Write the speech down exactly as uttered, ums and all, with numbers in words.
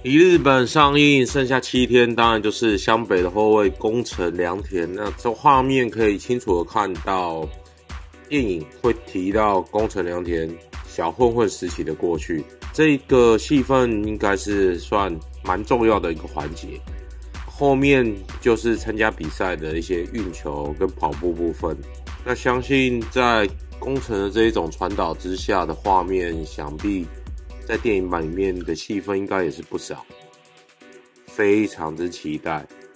离日本上映剩下七天，当然就是湘北的后卫宫城良田。那这画面可以清楚的看到，电影会提到宫城良田小混混时期的过去，这个戏份应该是算蛮重要的一个环节。后面就是参加比赛的一些运球跟跑步部分。那相信在宫城的这一种传导之下的画面，想必在电影版里面的戏份应该也是不少，非常之期待。